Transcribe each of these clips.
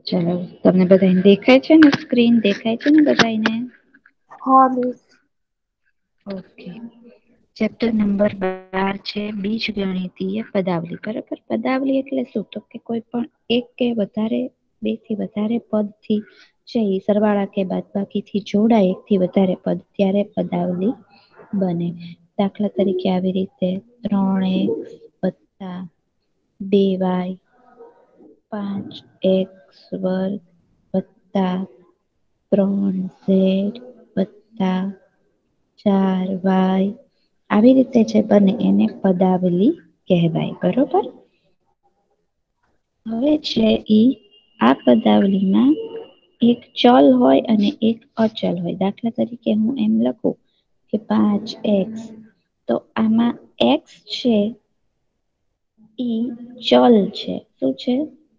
ચલો તમને બધાને દેખાય છે ને? સ્ક્રીન દેખાય છે ને બધાને? હા મિસ. ઓકે. ચેપ્ટર નંબર 12 છે બીજ ગણિતીય પદાવલી. બરાબર, પદાવલી એટલે શું? તો કે કોઈ પણ એક કે વધારે, બે થી વધારે પદથી છે એ સરવાળા કે બાદબાકી થી જોડાય એક થી વધારે પદ ત્યારે પદાવલી બને. દાખલા તરીકે આવી રીતે 3x + 2y 5x² + 3z + 4y આવી રીતે જે બને એને પદાવલી કહેવાય. બરોબર. હવે છે ઈ આ પદાવલીમાં એક ચલ હોય અને એક અચલ હોય. દાખલા તરીકે હું એમ લખું કે 5x, તો આમાં x છે ઈ ચલ છે. શું છે?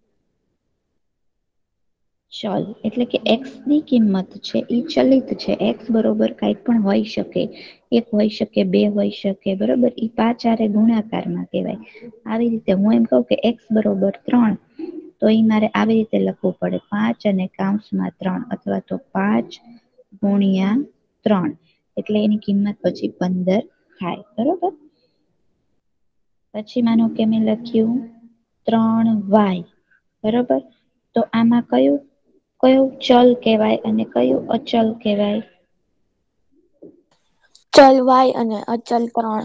ચલ. એટલે કે x ની કિંમત છે ઈ ચલિત છે. x બરોબર કઈ પણ હોઈ શકે. 1 હોઈ શકે, 2 હોઈ શકે. બરોબર. ઈ 5 હારે ગુણાકારમાં કહેવાય. આવી રીતે હું એમ કહું કે x બરોબર 3, તો ઈ મારે આવી રીતે લખવું પડે 5 અને કૌંસમાં 3, અથવા તો 5 ગુણ્યા 3, એટલે એની કિંમત પછી 15 થાય. બરોબર. પછી માનો કે મેં લખ્યું 3y. બરોબર. તો આમાં કયું ચલ કહેવાય અને કયું અચલ કહેવાય? ચલ y અને અચલ 3.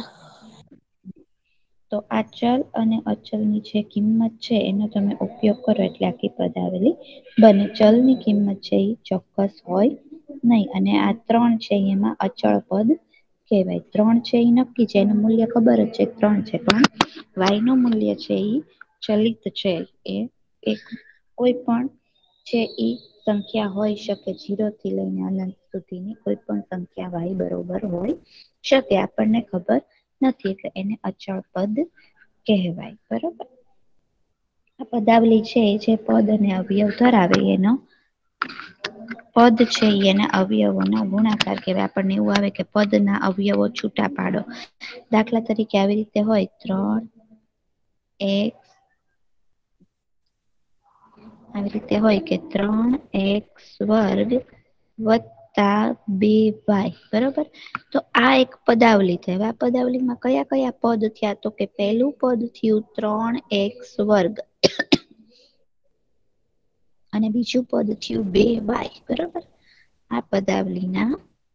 તો આ ચલ અને અચલની જે કિંમત છે એનો તમે ઉપયોગ કરો એટલે આખી પદાવલી બને. ચલની કિંમત છે એ ચોક્કસ હોય નહીં, અને આ 3 છે એમાં અચળ પદ કહેવાય. 3 છે એ નક્કી છે, એનું મૂલ્ય ખબર જ છે 3 છે, પણ y નું મૂલ્ય છે એ ચલિત છે. એ એક કોઈ પણ છે ઈ સંખ્યા હોઈ શકે. 0 થી લઈને અનંત સુધીની કોઈ પણ સંખ્યા y બરોબર હોય શકે. આપણને ખબર નથી એટલે એને અચળ પદ કહેવાય. બરોબર. આ પદાવલી છે જે પદ અને અવયવ ધરાવે એનો પદ છે એના અવયવોના ગુણાકાર કહેવાય. આપણને એવું આવે કે પદ ના અવયવો છૂટા પાડો. દાખલા તરીકે આવી રીતે હોય 3x, આવી રીતે હોય કે 3x² + 2y. બરોબર. તો આ એક પદાવલી થઈ. આ પદાવલીમાં કયા કયા પદ થયા? તો કે પહેલું પદ થયું 3x², અને બીજું પદ થયું 2y. બરોબર. આ પદાવલીના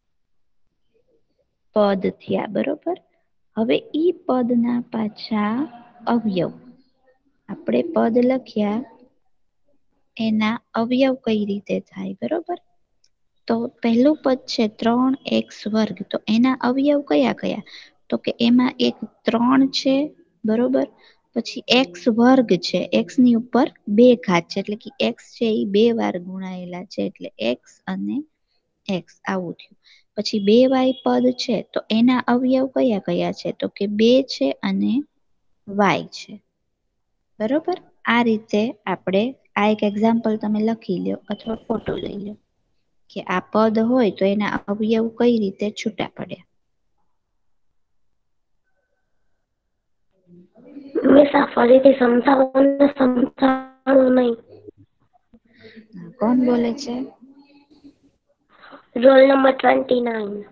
પદ થયા. બરોબર. હવે ઈ પદના પાછા અવયવ. આપણે પદ લખ્યા એના અવયવ કઈ રીતે થાય? બરોબર. તો પહેલું પદ છે 3x², તો એના અવયવ કયા કયા? તો કે એમાં એક 3 છે. બરોબર. પછી x² છે. x ની ઉપર 2 ઘાત છે, એટલે કે x છે એ 2 વાર ગુણાયેલા છે, એટલે x અને x આવું થયું. પછી 2y પદ છે, તો એના અવયવ કયા કયા છે? તો કે 2 છે અને y છે. બરોબર. આ રીતે આપણે આ એક એક્ઝામ્પલ તમે લખી લો અથવા ફોટો લઈ લો કે આ પદ હોય તો એના અવયવ કઈ રીતે છૂટા પડે. ફરીથી સમજાવો ને, સમજાણું નહીં. કોણ બોલે છે? Roll number 29.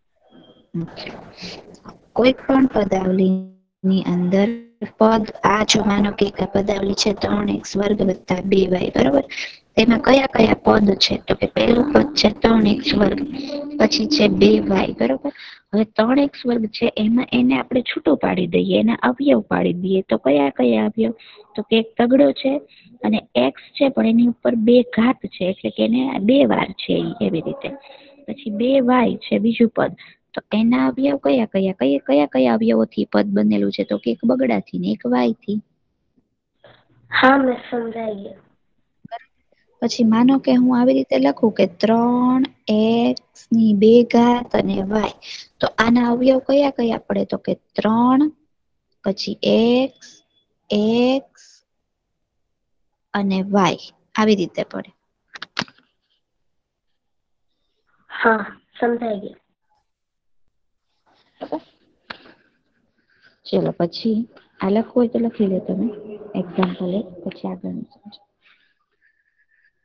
કોઈ પણ પદાવલી ની અંદર પદ આ જો માનો કે પદાવલી છે 3x² + 2y. બરોબર. એમાં કયા કયા પદ છે? તો કે પહેલું પદ છે 3x², પછી છે 2y. બરોબર. હવે 3x² છે એમાં એને આપણે છૂટું પાડી દઈએ, એના અવયવ પાડી દઈએ. તો કયા કયા અવયવ? તો કે એક તગડો છે અને x છે પણ એની ઉપર 2 ઘાત છે, એટલે કે એને 2 વાર છે એવી રીતે. પછી 2y છે બીજું પદ, તો એના અવયવ કયા કયા કયા કયા અવયવોથી પદ બનેલું છે? તો કે એક બગડાથી ને એક y થી. હા મેં સમજાઈ ગયું. પછી માનો કે હું આવી રીતે લખું કે 3x ની 2 ઘાત અને y, તો આના અવયવ કયા કયા પડે? તો કે 3, પછી x, x અને y આવી રીતે પડે. હા સમજાઈ ગયું. ચલો પછી આ લખવું હોય તો લખી લો તમે એક્ઝામ્પલ, પછી આગળ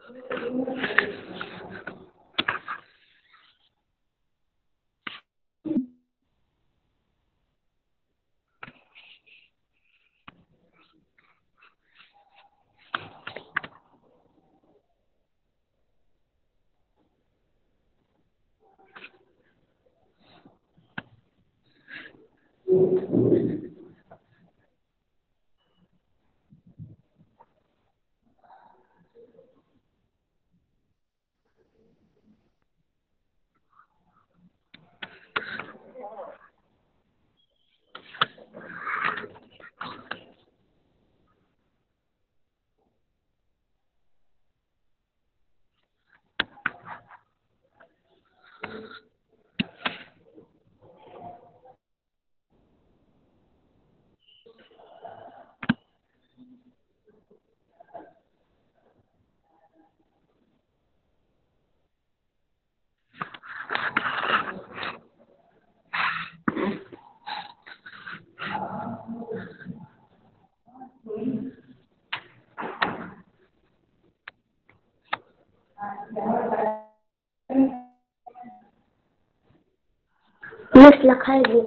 મિસ લખાઈ ગયું.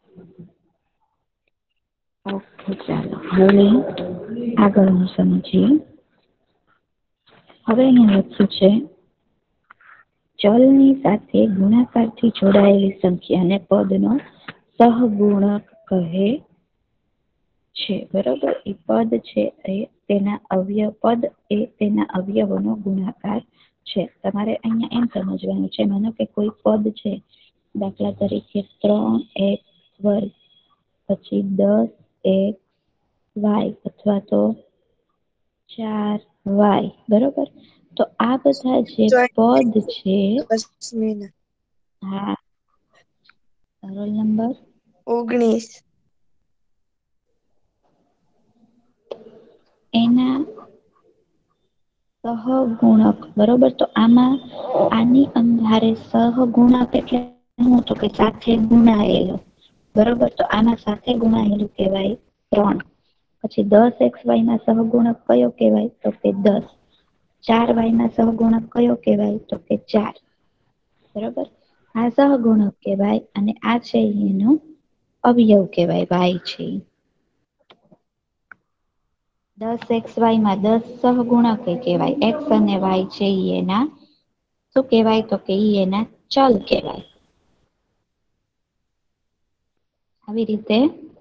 ઓકે, ચાલો હવે આગળનું સમજીએ. હવે અહીંયા લખ્યું છે ચલની સાથે ગુણાકારથી જોડાયેલી સંખ્યાને પદનો સહગુણક કહે છે. બરોબર, એ પદ છે એ તેના અવયવોનો ગુણાકાર છે. તમારે અહીંયા એમ સમજવાનું છે, માનો કે કોઈ પદ છે, દાખલા તરીકે 3x વર્ગ પછી 10x y અથવા તો 4y. બરોબર, તો આ બધા જે પદ છે, હા, રોલ નંબર 19. એના સહગુણક. બરોબર, તો આની અંધારે સહગુણક એટલે શું? તો કે સાથે ગુણાયેલો. બરોબર, તો આના સાથે ગુણાયેલું કહેવાય 3. પછી 10xy ના સહગુણક કયો કહેવાય? તો કે 10. 4y ના સહગુણક કયો કહેવાય? તો કે 4. બરોબર, આ સહગુણક કહેવાય અને આ છે એનો અવયવ કહેવાય, y છે. 10xy માં 10 સહગુણક કહેવાય. x અને y છે એના શું કહેવાય? તો કે એના ચલ કહેવાય. આવી રીતે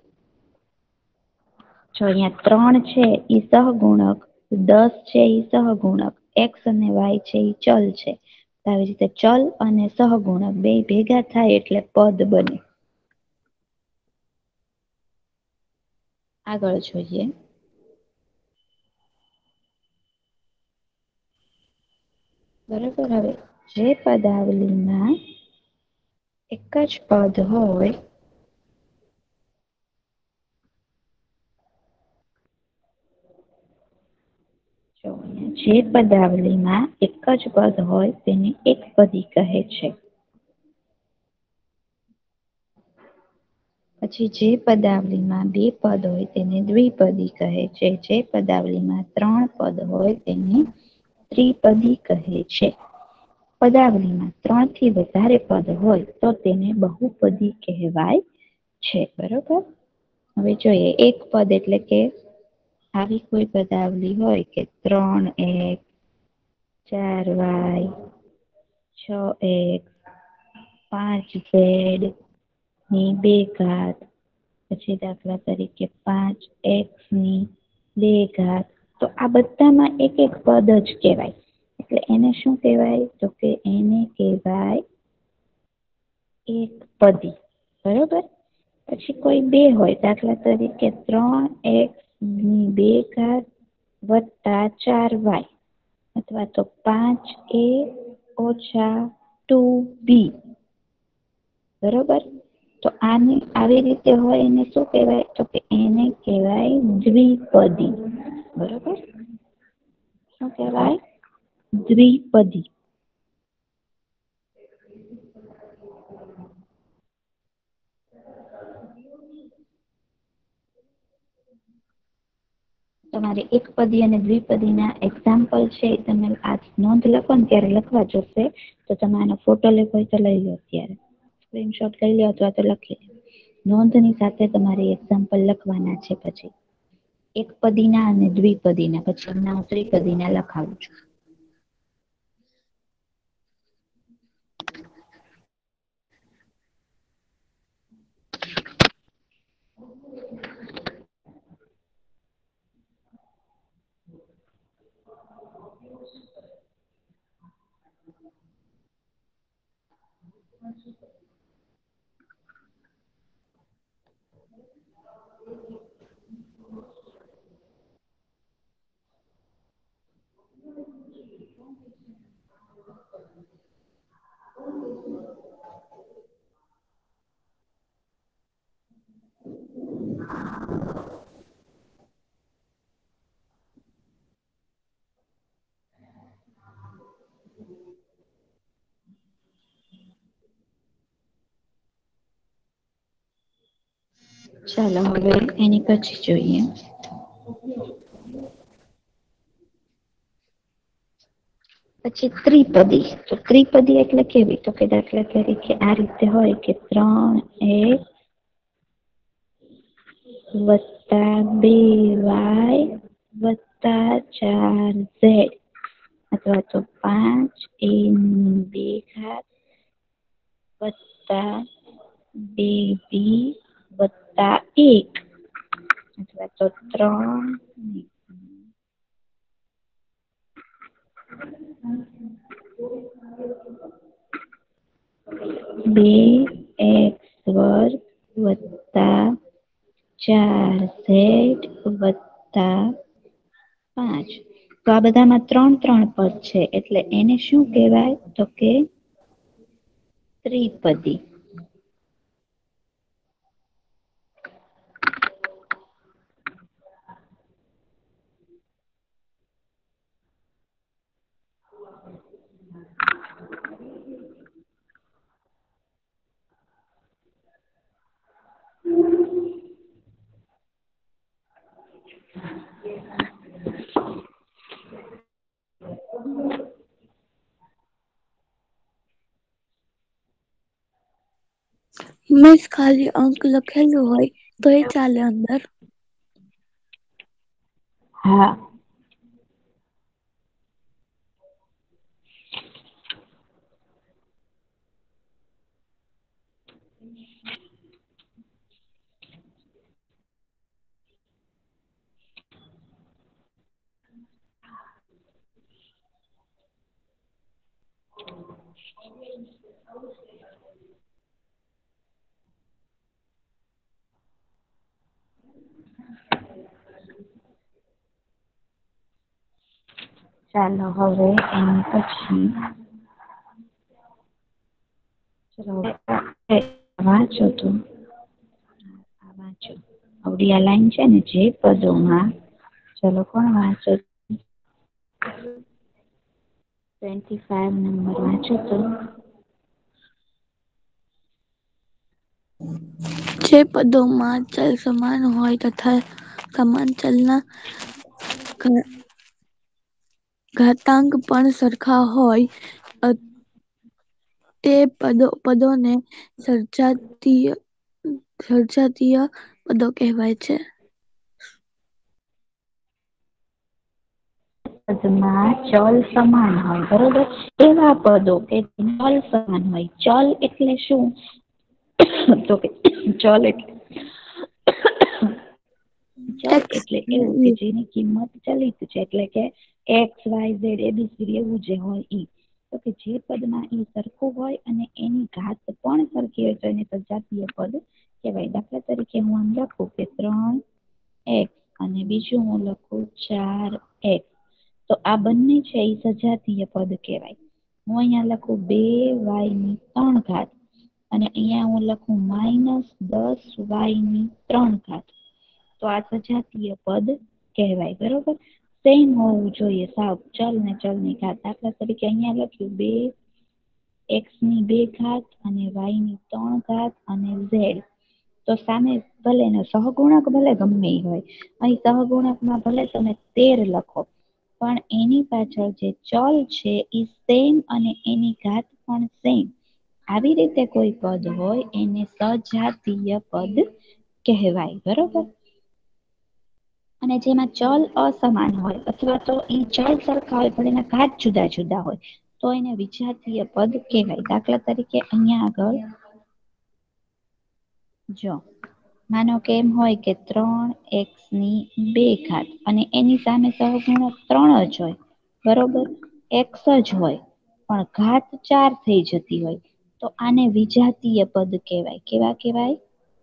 જો અહીંયા 3 છે એ સહગુણક, 10 છે એ સહગુણક, x અને y છે એ ચલ છે. આવી રીતે ચલ અને સહગુણક બે ભેગા થાય એટલે પદ બને. આગળ જોઈએ. બરાબર, હવે જે પદાવલીમાં એક જ પદ હોય જે પદાવલીમાં એક જ પદ હોય તેને એકપદી કહે છે. પછી જે પદાવલીમાં 2 પદ હોય તેને દ્વિપદી કહે છે. જે પદાવલીમાં 3 પદ હોય તેને ત્રિપદી કહે છે. પદાવલીમાં 3 થી વધારે પદ હોય તો તેને બહુપદી કહેવાય છે. બરોબર, હવે જોઈએ એક પદ એટલે કે આવી કોઈ પદાવલી હોય કે 3x 4y 6x 5z ની 2 ઘાત, પછી દાખલા તરીકે 5x ની 2 ઘાત, તો આ બધામાં એક એક પદ જ કહેવાય. એટલે એને શું કહેવાય? તો કે એને કહેવાય એકપદી. બરોબર, પછી કોઈ 2 હોય, દાખલા તરીકે 3x ની 2 ઘાત વત્તા 4y અથવા તો 5a ઓછા 2b. બરોબર, તો આને આવી રીતે હોય એને શું કહેવાય? તો કે એને કહેવાય દ્વિપદી. બરોબર, શું કહેવાય? દ્વિપદી. તમારે એક પદી અને દ્વિપદીના એક્ઝામ્પલ છે તમે આ નોંધ લખો ને ત્યારે લખવા જોશે. તો તમે આનો ફોટો લેવો હોય તો લઈ લો અત્યારે સ્ક્રીનશોટ લઈ લો અથવા તો લખી લો. નોંધની સાથે તમારે એક્ઝામ્પલ લખવાના છે પછી એક પદીના અને દ્વિપદીના પછી એમના હું ત્રિપદીના લખાવું છું. ચાલો હવે એની પછી જોઈએ. પછી ત્રિપદી તો ત્રિપદી એટલે કેવી તો કે દાખલા તરીકે આ રીતે હોય કે 3x વત્તા 2y વત્તા 4z અથવા તો 5a² વત્તા 2b વત્તા 1 અથવા તો 3 2x² વત્તા 4z વત્તા 5 તો આ બધામાં 3 પદ છે એટલે એને શું કહેવાય તો કે ત્રિપદી. મિસ ખાલી અંક લખેલું હોય તો એ ચાલે અંદર? હા. ચાલો હવે એની પછી વાંચો તો વાંચો આવડી આ લાઈન છે ને જે પદોમાં ચલો કોણ વાંચો 25 નંબર વાંચો તો જે પદોમાં ચલ સમાન હોય તથા સમાન ચલના ઘાતાંક પણ સરખા હોય તે પદોને સજાતીય પદો કહેવાય છે. પદમાં ચલ સમાન હોય બરોબર એવા પદો કે ચલ સમાન હોય ચલ એટલે શું તો કે ચલ એક્સ એટલે એવું કે જેની કિંમત ચલિત છે એટલે કે XYZ ABCD એવું જે હોય ઈ તો કે જે પદમાં ઈ સરખું હોય અને એની ઘાત પણ સરખી હોય તો એને સજાતીય પદ કહેવાય. દાખલા તરીકે હું આમ લખું કે 3x અને બીજું હું લખું 4x તો આ બંને છે એ સજાતીય પદ કહેવાય. હું અહીંયા લખું 2y3 અને અહીંયા હું લખું -10y3 તો આ સજાતીય પદ કહેવાય બરોબર. સેમ હોવું જોઈએ સાવ ચલ ને ચલ ની ઘાત દાખલા તરીકે અહીંયા લખ્યું 2x² અને y3 અને z તો સામે ભલે એનો સહગુણક ભલે ગમે એ હોય, અહીં સહગુણકમાં ભલે તમે 13 લખો, પણ એની પાછળ જે ચલ છે એ સેમ અને એની ઘાત પણ સેમ. આવી રીતે કોઈ પદ હોય એને સજાતીય પદ કહેવાય. બરોબર. અને જેમાં ચલ અસમાન હોય અથવા તો એ ચલ સરખા હોય પણ એના ઘાત જુદા જુદા હોય તો એને વિજાતીય પદ કહેવાય. દાખલા તરીકે અહીંયા આગળ જો માનો કે એમ હોય કે 3x ની 2 ઘાત અને એની સામે સહગુણક 3 જ હોય, બરોબર, x જ હોય પણ ઘાત 4 થઈ જતી હોય તો આને વિજાતીય પદ કહેવાય. કેવા કહેવાય?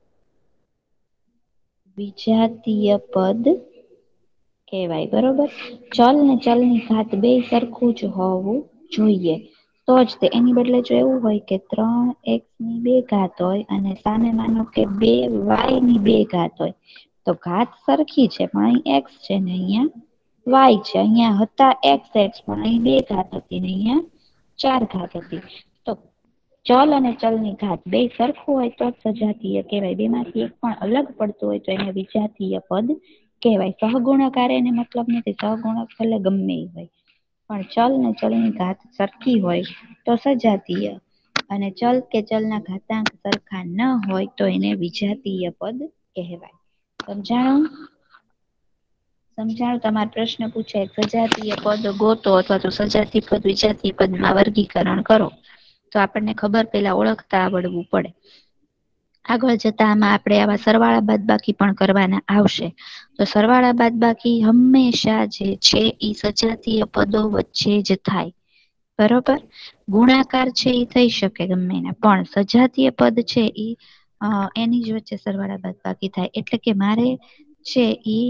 વિજાતીય પદ કહેવાય. બરોબર. ચલ ને ચલની ઘાત બે સરખું જ હોવું જોઈએ તો જ તે. એની બદલે જો એવું હોય કે 3x ની 2 ઘાત હોય અને સામે માનો કે 2y ની 2 ઘાત હોય તો ઘાત સરખી છે પણ અહીં x છે ને અહીંયા y છે. અહીંયા હતા xx પણ અહીં 2 ઘાત હતી ને અહીંયા 4 ઘાત હતી. તો ચલ અને ચલની ઘાત બે સરખું હોય તો જ સજાતીય કહેવાય. બેમાંથી એક પણ અલગ પડતું હોય તો એને વિજાતીય પદ કહેવાય. સહગુણાકાર એને મતલબ નથી, સહગુણક ભલે ગમે એ હોય પણ ચલ ને ચલની ઘાત સરખી હોય તો સજાતીય, અને ચલ કે ચલના ઘાતાંક સરખા ન હોય તો એને વિજાતીય પદ કહેવાય. સમજાણું? સમજાણું? તમારો પ્રશ્ન પૂછાય સજાતીય પદ ગોતો અથવા તો સજાતીય પદ વિજાતીય પદમાં વર્ગીકરણ કરો તો આપણને ખબર પેલા ઓળખતા આવડવું પડે. આગળ જતા આમાં આપણે આવા સરવાળા બાદબાકી પણ કરવાના આવશે. તો સરવાળા બાદબાકી હંમેશા જે છે એ સજાતીય પદો વચ્ચે જ થાય. બરોબર. ગુણાકાર છે એ થઈ શકે ગમે એને, પણ સજાતીય પદ છે એ એની જ વચ્ચે સરવાળા બાદબાકી થાય. એટલે કે મારે છે ઈ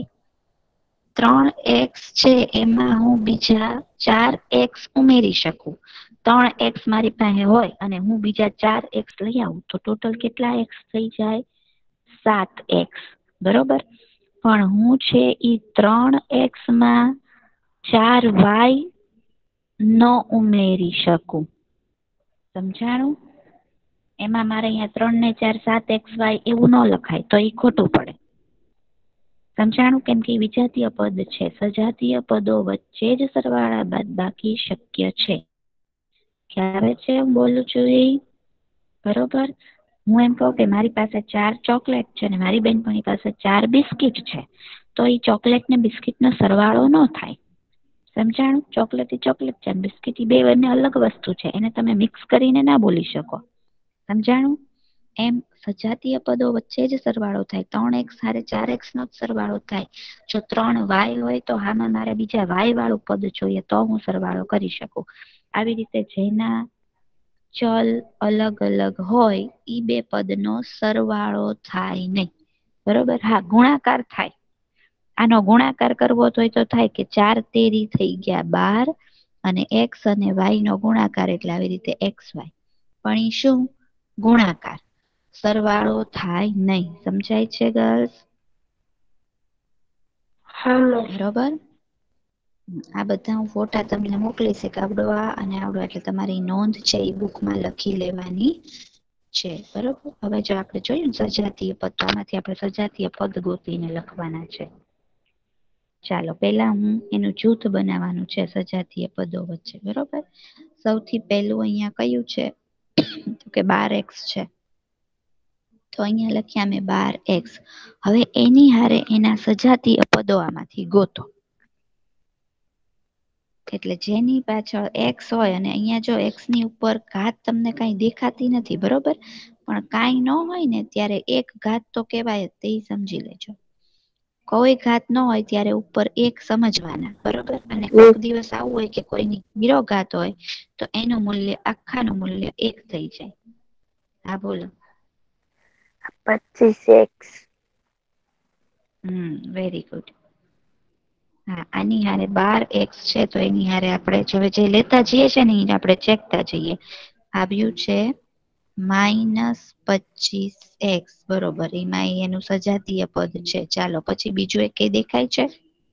3x છે એમાં હું બીજા 4x ઉમેરી શકું. 3x મારી પાસે હોય અને હું બીજા 4x લઈ આવું તો ટોટલ કેટલા x થઈ જાય? 7x. બરોબર. પણ હું છે ઈ 3x માં 4y ન ઉમેરી શકું. સમજાણું? એમાં મારે અહીંયા 3 ને 4 7xy એવું ન લખાય તો એ ખોટું પડે. સમજાણું? કેમ કે વિજાતીય પદ છે. સજાતીય પદો વચ્ચે જ સરવાળા બાદબાકી શક્ય છે. ખ્યાલ છે હું બોલું છું એ? બરોબર. હું એમ કહું કે મારી પાસે 4 ચોકલેટ છે અને મારી બેનપણી પાસે 4 બિસ્કીટ છે તો એ ચોકલેટ ને બિસ્કીટ નો સરવાળો ન થાય. સમજાણું? ચોકલેટ એ ચોકલેટ છે, બિસ્કીટ એ બે બંને અલગ વસ્તુ છે, એને તમે મિક્સ કરીને ના બોલી શકો. સમજાણું? એમ સજાતીય પદો વચ્ચે જ સરવાળો થાય. 3x હારે 4x નો જ સરવાળો થાય. જો 3y હોય તો હામાં મારે બીજા y વાળું પદ જોઈએ તો હું સરવાળો કરી શકું. આવી રીતે જેના ચલ અલગ અલગ હોય ઈ બે પદનો સરવાળો થાય નહીં. બરોબર. હા, ગુણાકાર થાય. આનો ગુણાકાર કરવો હોય તો થાય કે 4 તેરી થઈ ગયા 12 અને x અને y નો ગુણાકાર એટલે આવી રીતે xy. પણ ઈ શું? ગુણાકાર. સરવાળો થાય નહીં. સમજાય છે ગર્લ્સ? બરોબર. આ બધા હું ફોટા તમને મોકલીશ, એક આવડવા અને આવડવા, એટલે તમારી નોંધ છે એ બુકમાં લખી લેવાની છે. બરોબર. હવે જો આપણે જોયું સજાતીય પદ, આમાંથી આપણે સજાતીય પદ ગોતીને લખવાના છે. ચાલો પેલા હું એનું જૂથ બનાવવાનું છે સજાતીય પદો વચ્ચે. બરોબર. સૌથી પહેલું અહીંયા કયું છે તો કે 12x છે. તો અહીંયા લખ્યા મેં 12x. હવે એની હારે એના સજાતીય પદો આમાંથી ગોતો. એટલે જેની પાછળ x હોય અને અહીંયા જો x ની ઉપર ઘાત તમને કઈ દેખાતી નથી, બરોબર, પણ કાંઈ ન હોય ને ત્યારે એક ઘાત તો કહેવાય જ, તે સમજી લેજો. કોઈ ઘાત ન હોય ત્યારે ઉપર એક સમજવાના. બરોબર. અને કોઈક દિવસ આવું હોય કે કોઈની 0 ઘાત હોય તો એનું મૂલ્ય આખાનું મૂલ્ય 1 થઈ જાય. હા બોલો. 25x. Very good. હા, આની હારે 12x છે તો એની હારે આપણે જે લેતા જઈએ છે ને એ આપણે ચેકતા જઈએ. આવ્યું છે -25x. બરોબર. એમાં એનું સજાતીય પદ છે. ચાલો પછી બીજું એક દેખાય છે?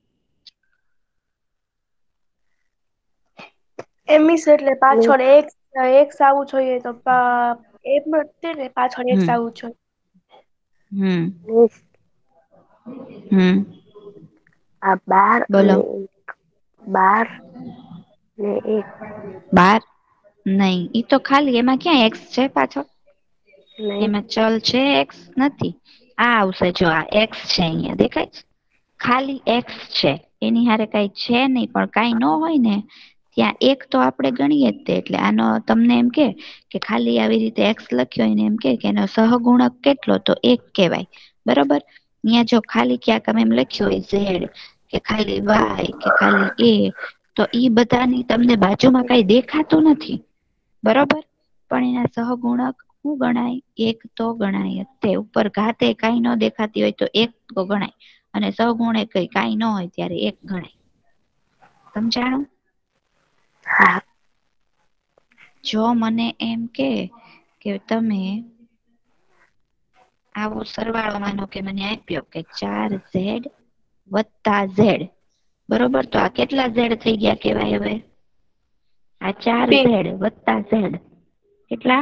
એમિસ એટલે પાછળ x આવવું જોઈએ તો એમ નથી ને, પાછળ x આવવું જોઈએ. હમ. વીસ. હમ. આ 12 બોલો. અને 12 ને 1. 12 નહી ઈ તો ખાલી એમાં ક્યાં એક્સ છે પાછળ. નહી એમાં ચલ છે એક્સ નથી. આ આવશે જો આ એક્સ છે અહિયાં દેખાય છે. ખાલી એક્સ છે એની હારે કઈ છે નહી પણ કઈ ન હોય ને ત્યાં એક તો આપડે ગણીએ જ તે એટલે આનો તમને એમ કે ખાલી આવી રીતે એક્સ લખ્યો હોયને એમ કે એનો સહગુણક કેટલો તો એક કેવાય. બરોબર અહીં જો ખાલી ક્યાંક એમ લખ્યું હોય ઝેડ કે ખાલી વાય કે ખાલી એ તો ઈ બધાની તમને બાજુમાં કઈ દેખાતું નથી બરોબર પણ એના સહગુણક શું ગણાય એક તો ગણાય તે ઉપર ઘાતે કઈ ન દેખાતી હોય તો એક તો ગણાય. અને સવગુણ કઈ ન હોય ત્યારે એક ગણાય સમજાણું. હા. જો મને એમ કે તમે આવો સરવાળો માનો કે મને આપ્યો કે 4z વત્તા ઝેડ બરોબર તો આ કેટલા ઝેડ થઈ ગયા કેવાય હવે. આ 2 4z વત્તા ઝેડ કેટલા.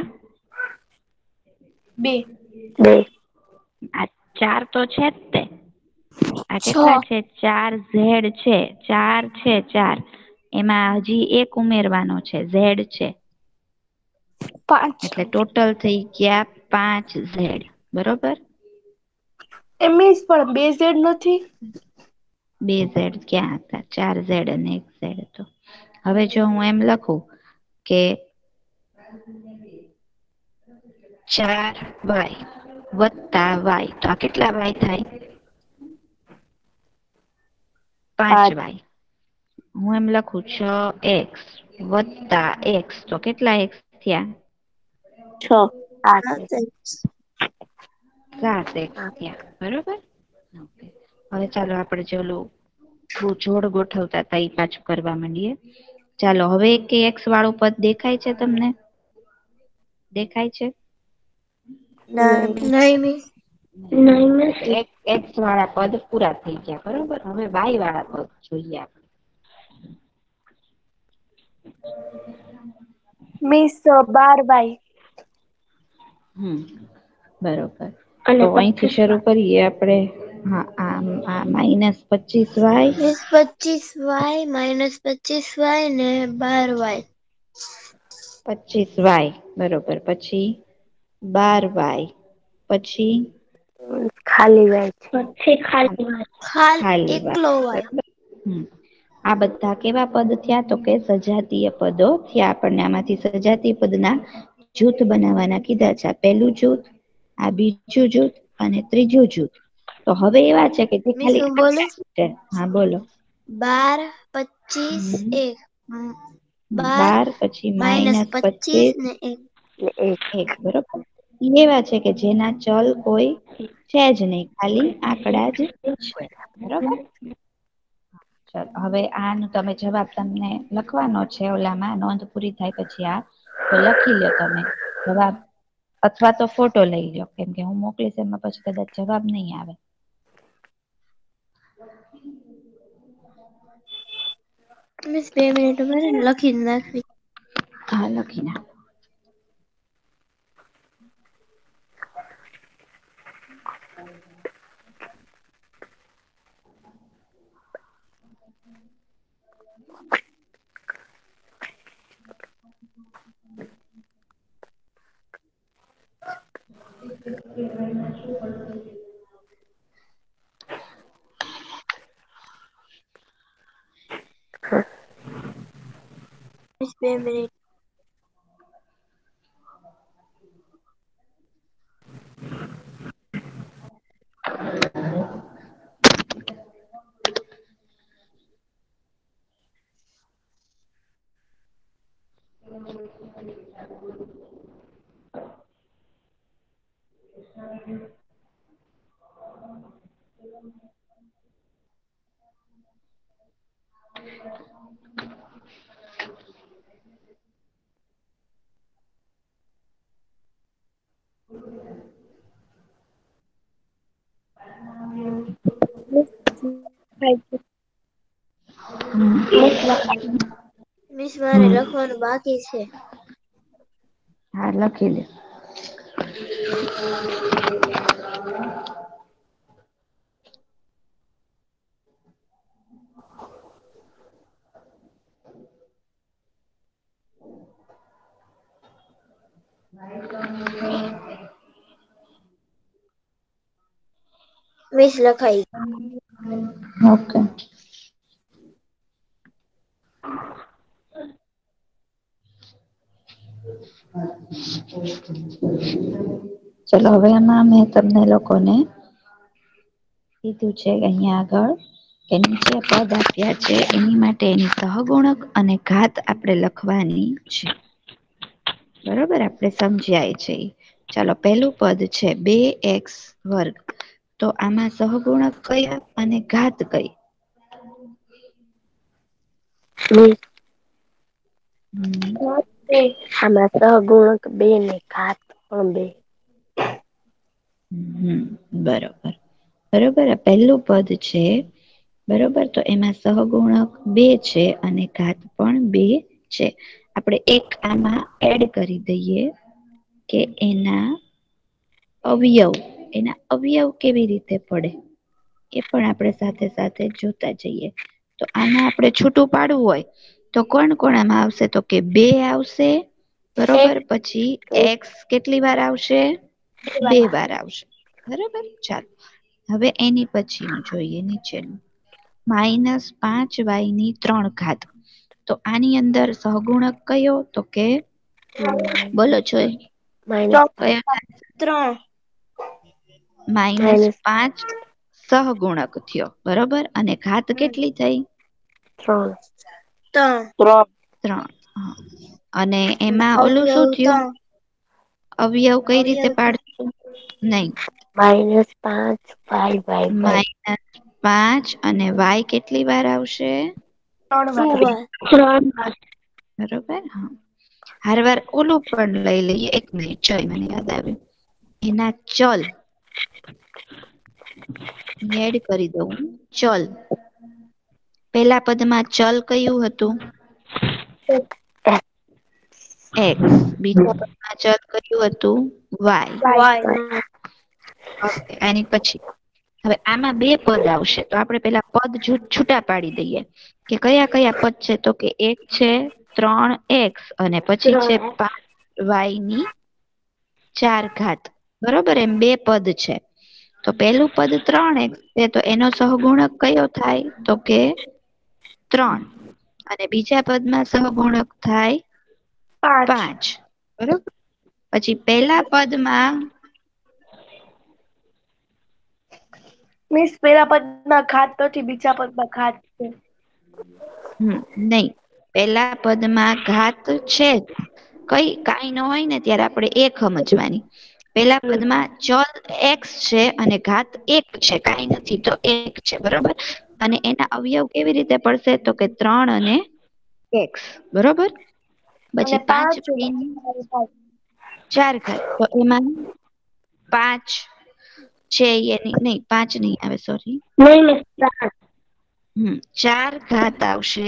2. 2. આ 4 તો છે જ તે આ 6. કેટલા છે. 4z છે 4 છે 4 એમાં હજી એક ઉમેરવાનો છે ઝેડ છે. 5. એટલે ટોટલ થઈ ગયા 5z બરોબર. એમ પણ 2z નથી. 2z ક્યાં હતા 4z અને 1z હતો. હવે જો હું એમ લખું કે 4y વત્તા y તો આ કેટલા y થાય. 5. 5y હું એમ લખું 6x વત્તા x તો કેટલા x થયા. 6 8. 7x થયા બરોબર હવે ચાલો આપડે ચલું બહુ જોડ ગોઠવતા તા એ પાછું કરવા માંડીએ. ચાલો હવે કે એક્સ વાળું પદ દેખાય છે તમને દેખાય છે. નહીં મિસ. એક્સ વાળા પદ પૂરા થઈ ગયા બરોબર હવે વાય વાળા પદ જોઈએ આપણે. Miss 12y. બરોબર તો અહીંથી શરૂ કરીએ આપડે હા આ -25y. 25y -25y ને 12y. 25y બરોબર પછી 12y પછી ખાલી y છે. ખાલી એકલો y. આ બધા કેવા પદ થયા તો કે સજાતીય પદો થયા આપણને આમાંથી સજાતીય પદના જૂથ બનાવવાના કીધા છે પેલું જૂથ આ બીજું જૂથ અને ત્રીજું જૂથ તો હવે એવા છે કે જે મિસ ખાલી હું બોલું હા બોલો. 12 25 હમ 1 12 12 પછી -25 ને 1. એક બરોબર એવા છે કે જેના ચલ કોઈ છે જ નહી ખાલી આંકડા જ છે બરોબર. ચાલ હવે આનો તમે જવાબ તમને લખવાનો છે ઓલામાં નોંધ પૂરી થાય પછી આ તો લખી લ્યો તમે જવાબ અથવા તો ફોટો લઈ લો કેમ કે હું મોકલીશ એમાં પછી કદાચ જવાબ નહીં આવે. મિસ 2 મિનિટ ઉભા રહો લખી નાખવી. હા લખી નાખો. Miss 2 minute. મિસ મારે હમ લખવાનું બાકી છે. હા લખી લ્યો. મિસ લખાઈ. ઓકે. ચલો હવે એમાં મેં તમને લોકોને કીધું છે અહીંયા આગળ કે નીચે પદ આપ્યા છે એની માટે એની સહગુણક અને ઘાત આપણે લખવાની છે. બરોબર, આપણે સમજ્યા છે. ચાલો પહેલું પદ છે 2x². તો આમાં સહગુણક કયા અને ઘાત કઈ? આમાં સહગુણક 2 ને ઘાત પણ 2. બરોબર બરોબર. આ પહેલું પદ છે. બરોબર, તો એમાં સહગુણક 2 છે અને ઘાત પણ 2 છે. આપણે એક આમાં એડ કરી દઈએ કે એના અવયવ કેવી રીતે પડે એ પણ આપણે સાથે સાથે જોતા જઈએ. તો આમાં આપણે છૂટું પાડવું હોય તો કોણ કોણ આમાં આવશે? તો કે 2 આવશે. બરોબર, પછી x કેટલી વાર આવશે? 2 વાર આવશે. બરોબર, ચાલો હવે એની પછીનું જોઈએ, નીચેનું -5y3 તો આની અંદર સહગુણક કયો? તો કે બોલો છો કયો? -3. -5 સહગુણક થયો. બરોબર, અને ઘાત કેટલી થઈ? 3. 3. અને એમાં ઓલું શું થયું? અવયવ કઈ રીતે પાડશું? નહીં, -5y/5. -5 અને y કેટલી વાર આવશે? 3 વાર. બરોબર. હા, હારવાર ઓલું પણ લઈ લઈએ. એક મિનિટ, ચલ મને યાદ આવ્યું. એના ચલ એડ કરી દઉં. ચલ પેલા પદમાં ચલ કયું હતું? x. બીજા પદમાં ચલ કયું હતું? y. ઓકે, એની પછી હવે આમાં 2 પદ આવશે તો આપણે પેલા પદ છૂટા પાડી દઈએ કે કયા કયા પદ છે. તો કે એક છે 3x અને પછી છે 5y4. બરોબર, એમ 2 પદ છે. તો પેલું પદ 3x છે તો એનો સહગુણક કયો થાય? તો કે 3. અને બીજા પદમાં સહગુણક થાય 5. બરોબર, પછી પેલા પદમાં મિસ પેલા પદમાં ઘાત નથી, બીજા પદમાં ઘાત છે. નહીં, પેલા પદમાં ઘાત છે. કઈ ન હોય ને ત્યારે આપણે એક સમજવાની. પેલા પદમાં ચલ x છે અને ઘાત 1 છે. કઈ નથી તો 1 છે. બરોબર, અને એના અવયવ કેવી રીતે પડશે? તો કે 3 અને x. બરોબર, અને પછી 5 4 ઘાત તો એમાં 5 છે એની નહીં, 5 નહીં આવે, સોરી. 4 ઘાત આવશે.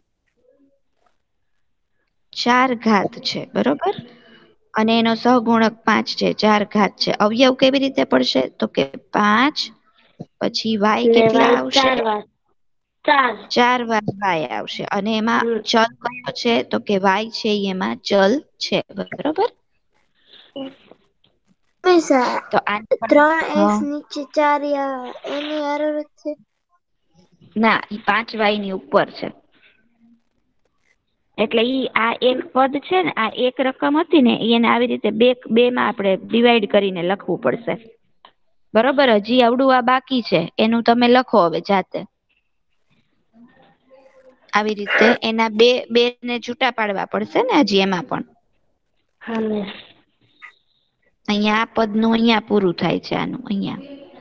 4 ઘાત છે. બરોબર, અને એનો સહગુણક 5 છે. 4 ઘાત છે. અવયવ કેવી રીતે પડશે? તો કે 5 પછી y કેટલા આવશે? 4 વાર y આવશે. અને એમાં ચલ કયો છે? તો કે y છે, એમાં ચલ છે. બરોબર, તો આ 3x નીચે 4 એની એરર છે. ના, ઈ 5y ની ઉપર છે. એટલે આ એક પદ છે ને, આ એક રકમ હતી ને, એને આવી રીતે બે માં આપણે ડિવાઈડ કરીને લખવું પડશે. બરોબર, હજી આવડું આ બાકી છે, એનું તમે લખો હવે જાતે. આવી રીતે એના બે ને છૂટા પાડવા પડશે ને હજી એમાં પણ. અહીંયા આ પદ નું અહીંયા પૂરું થાય છે. આનું અહીંયા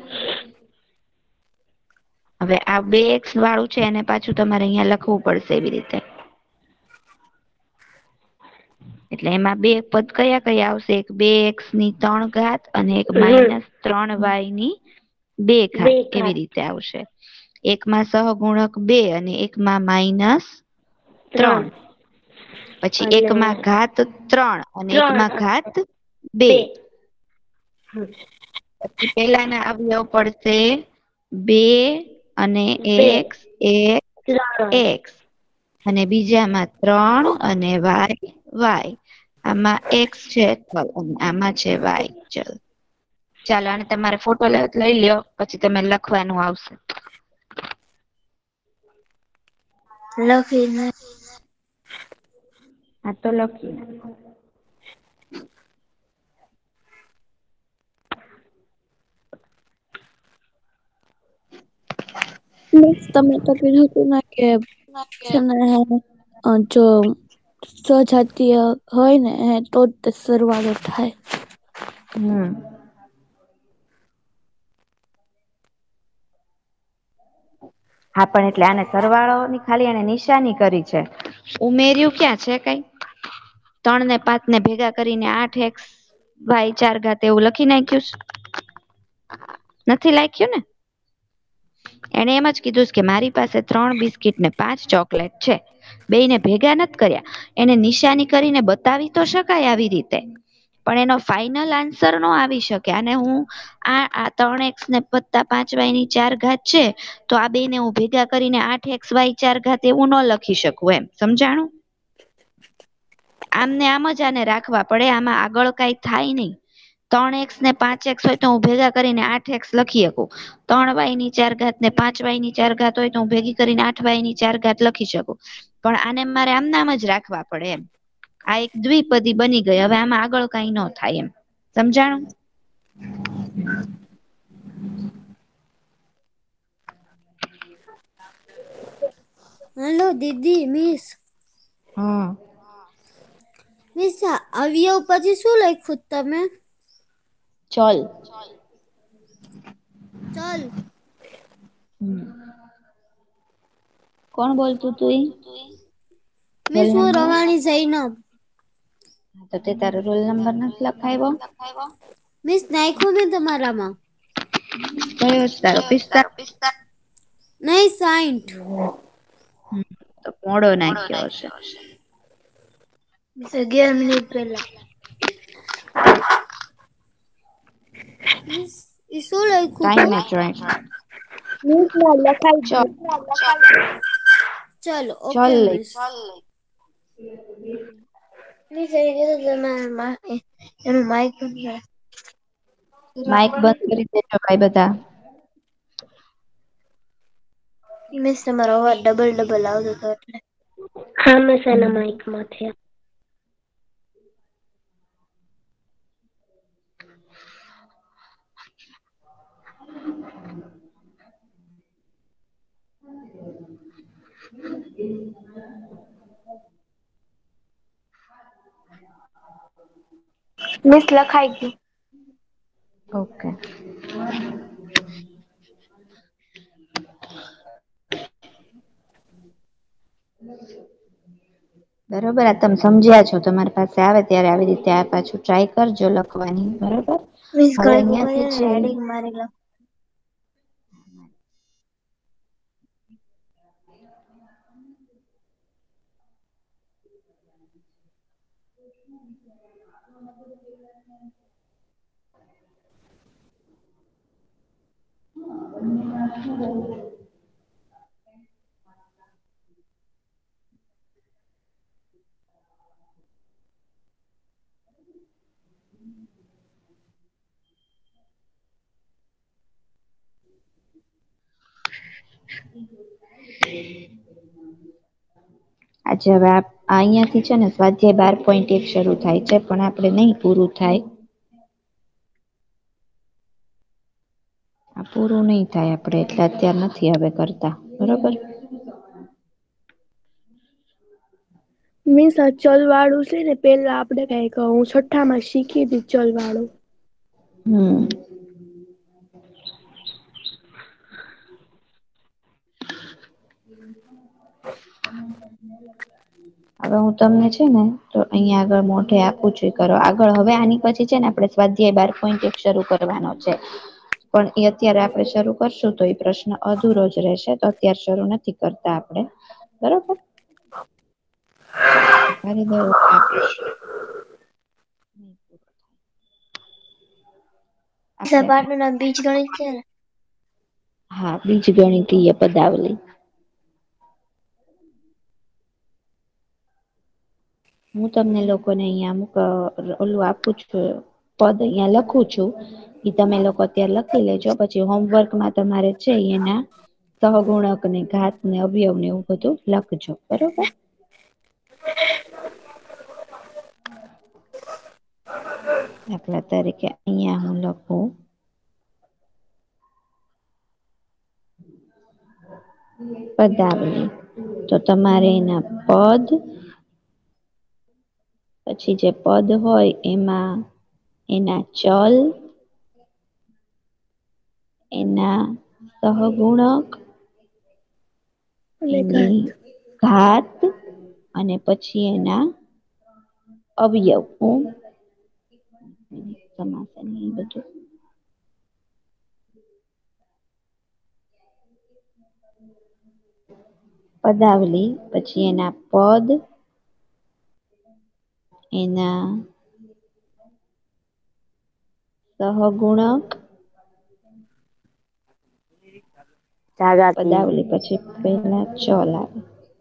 હવે આ 2x વાળું છે એને પાછું તમારે અહીંયા લખવું પડશે એવી રીતે. એટલે એમાં 2 પદ કયા કયા આવશે? એક 2x3 અને એક -3y ની 2 ઘાત. એવી રીતે આવશે. એકમાં સહગુણક 2 અને એકમાં -3. પછી એકમાં ઘાત 3 અને એકમાં ઘાત 2. પછી પેલાના અવયવ પડશે 2 અને x x અને બીજામાં 3 અને y આમાં x છે અને આમાં છે y. ચલો ચાલો અને તમારે ફોટો લઈ લ્યો પછી તમે લખવાનું આવશે. લખીને હા તો લખી નાખો. તમે તો કીધું હતું ને કે છે ને જો સજાતીય હોય ને તો જ તે સરવાળો થાય. હા પણ એટલે આને સરવાળોની ખાલી એને નિશાની કરી છે. ઉમેર્યું ક્યાં છે કઈ? 3 ને 5 ને ભેગા કરીને 8x y4 એવું લખી નાખ્યું છે. નથી લખ્યું ને? એને એમ જ કીધું કે મારી પાસે 3 બિસ્કીટ ને 5 ચોકલેટ છે. બેયને ભેગા નથી કર્યા. એને નિશાની કરીને બતાવી તો શકાય આવી રીતે. પણ એનો ફાઈનલ આન્સર નો આવી શકે. અને હું આ 3x ને વત્તા 5y4 છે તો આ બે ને હું ભેગા કરીને 8xy4 એવું ન લખી શકું એમ સમજાણું? આમને આમ જ આને રાખવા પડે. આમાં આગળ કઈ થાય નહી. 3x ને 5x હોય તો હું ભેગા કરીને 8x લખી શકું. 3y4 ને 5y4 હોય તો હું ભેગી કરીને 8y4 લખી શકું. પણ આને મારે આમને આમ જ રાખવા પડે એમ. આ એક દ્વિપદી બની ગઈ. હવે આમાં આગળ કઈ ન થાય એમ સમજાણું? હલો દીદી મિસ. હા. મિસ અવયવ પછી શું લખ્યું તમે? ચલ. ચલ. કોણ બોલતું તું એ? રોલ મિસ હું નંબર રવાણી જૈનબ. તો તે તારો રોલ નંબર નથી લખાવ્યો? મિસ નાખ્યું મેં તમારામાં. કયો છે તારો? 45? નહીં 60. તો મોડો નાખ્યો હશે. મિસ 11 મિનિટ પહેલા. મિસ એ શું લખ્યું ટાઈમે જોઈન્ટ તું? મિસ માં લખાઈ ચલ ગયું. ચલો ચલ ઓકે લઈ મિસ. મિસ એનું માઇક બંધ કર. માઈક બંધ કરી દેજો ભાઈ બધા. મિસ તમારો અવાજ ડબલ આવતો હતો એટલે. હા મિસ એના માઈકમાં છે. મિસ લખાઈ ગયું. ઓકે. બરોબર આ તમે સમજ્યા છો. તમારી પાસે આવે ત્યારે આવી રીતે આ પાછું ટ્રાય કરજો લખવાની. બરોબર. મિસ હવે ઘડીક અહિયાંથી ઉભા છે. હેડિંગ મારી લો. આજે હવે અહિયાં થી છે ને સ્વાધ્યાય 12.1 શરૂ થાય છે પણ આપણે નહી પૂરું થાય. આ પૂરું નહી થાય આપડે એટલે અત્યાર નથી હવે કરતા. બરોબર. મિસ આ ચલ વાળું છે ને પેલા આપડે કઈક હું છઠ્ઠામાં શીખી હતી ચલ વાળું. હમ. હવે હું તમને છે ને તો અહિયાં આગળ મોઢે આપું છું કરો આગળ હવે આની પછી છે ને આપણે સ્વાધ્યાય 12.1 શરૂ કરવાનો છે. પણ એ અત્યારે આપણે શરૂ કરશું તો એ પ્રશ્ન અધુરો જ રહેશે તો અત્યારે શરૂ નથી કરતા આપણે. બરોબર. કરી દેવો આ પ્રશ્ન. આપણે પાઠનું નામ બીજ ગણિત છે ને? હા, બીજ ગણિતીય પદાવલી. હું તમને લોકોને અહિયાં અમુક ઓલું આપું છું, પદ અહિયાં લખું છું. ઈ તમે લોકો અત્યારે લખી લેજો, પછી હોમવર્કમાં તમારે છે એના સહગુણક ને ઘાત ને અવયવ ને એવું બધું લખજો, બરોબર. દાખલા તરીકે અહિયાં હું લખું. પદાવલી તો તમારે એના પદ, પછી જે પદ હોય એમાં એના ચલ, એના સહગુણક, અને એની ઘાત. ઘાત અને પછી એના અવયવ. સમાસ ને એ બધું. પદાવલી પછી એના પદ, એના સહગુણક, પદાવલી પછી પેલા ચલ આવે.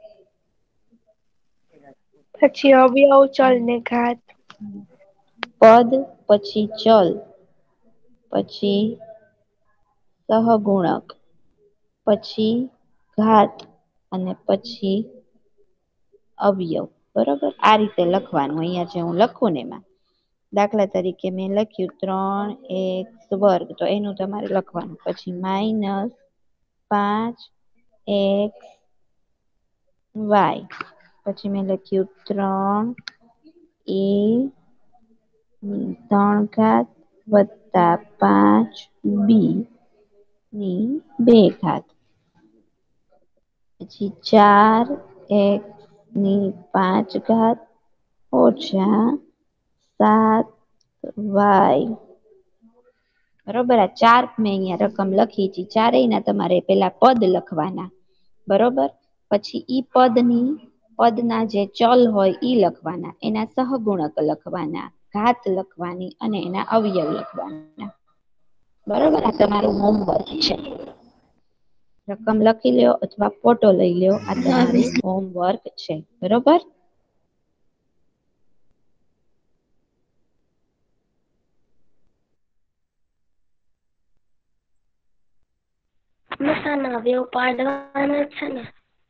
પછી અવયવ, ચલ ને ઘાત. પદ પછી ચલ પછી સહગુણક, પછી ઘાત અને પછી અવયવ, બરોબર. આ રીતે લખવાનું અહિયાં જે હું લખું ને એમાં. દાખલા તરીકે મેં લખ્યું 3x વર્ગ, તો એનું તમારે લખવાનું. પછી -5x વાય, પછી મેં લખ્યું 3a ની 3 ઘાત વત્તા 5b ની 2 ઘાત. પછી 4x ની 5 ઘાત ઓછા 7y. બરોબર. આ 4 મેં અહિયાં રકમ લખી છે. ચારેય ના તમારે પેલા પદ લખવાના. બરોબર. પછી ઈ પદના જે ચલ હોય ઈ લખવાના, એના સહગુણક લખવાના, ઘાત લખવાની અને એના અવયવ લખવાના. બરોબર. આ તમારું હોમવર્ક છે. રકમ લખી લ્યો અથવા ફોટો લઈ લ્યો. આ હા તમારું મિસ. હોમવર્ક છે. બરોબર. મસાના અવયવ પાડવાના છે ને?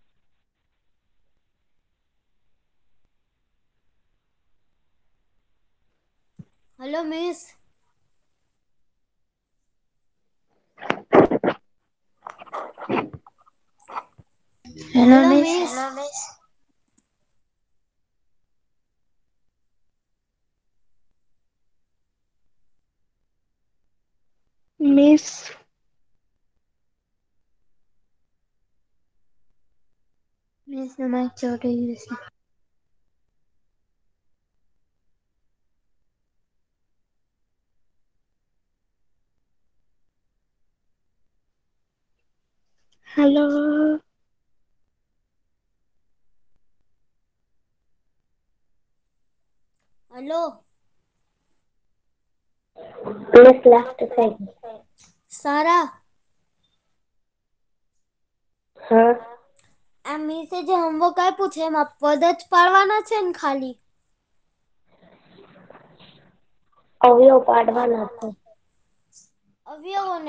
Hello miss. Hello hello miss. Miss. Miss. Miss નું માઈક ચાલુ થઈ ગયું છે. હલો. હલો. મિસ લાસ્ટ થઈ ગઈ. સારા. હા. આ મીસે જે હોમવર્ક આપ્યું છે એમાં પદ જ પાડવાના છે ને ખાલી? અવયવ પાડવાના છે. અવયવોને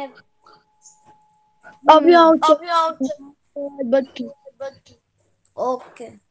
અવયવ છે અવયવ છે. બધું. ઓકે.